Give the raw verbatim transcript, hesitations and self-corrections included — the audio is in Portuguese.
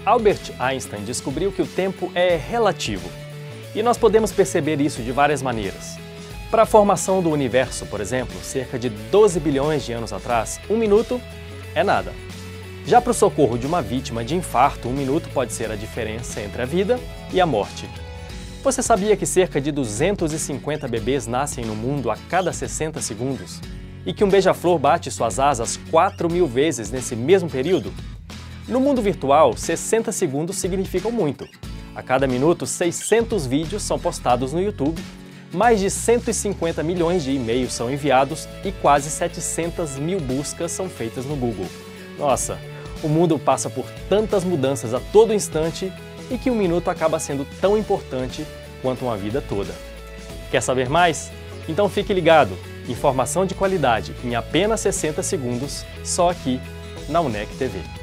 Albert Einstein descobriu que o tempo é relativo. E nós podemos perceber isso de várias maneiras. Para a formação do universo, por exemplo, cerca de doze bilhões de anos atrás, um minuto é nada. Já para o socorro de uma vítima de infarto, um minuto pode ser a diferença entre a vida e a morte. Você sabia que cerca de duzentos e cinquenta bebês nascem no mundo a cada sessenta segundos? E que um beija-flor bate suas asas quatro mil vezes nesse mesmo período? No mundo virtual, sessenta segundos significam muito. A cada minuto, seiscentos vídeos são postados no YouTube, mais de cento e cinquenta milhões de e-mails são enviados e quase setecentas mil buscas são feitas no Google. Nossa, o mundo passa por tantas mudanças a todo instante e que um minuto acaba sendo tão importante quanto uma vida toda. Quer saber mais? Então fique ligado! Informação de qualidade em apenas sessenta segundos, só aqui na UNEC T V.